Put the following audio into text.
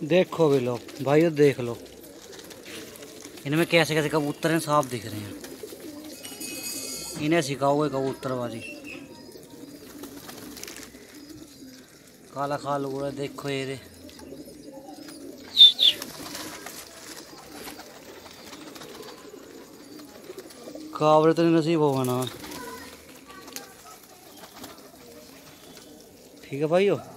देखो भी लो भाइयों, देख लो इनमें कैसे कैसे कबूतर हैं, साफ दिख रहे हैं। इन्हें सिखाओगे कबूतरबाजी। काला खाल हुआ देखो ये कावरे तो नहीं नसीब होगा ना। ठीक है भाइयों।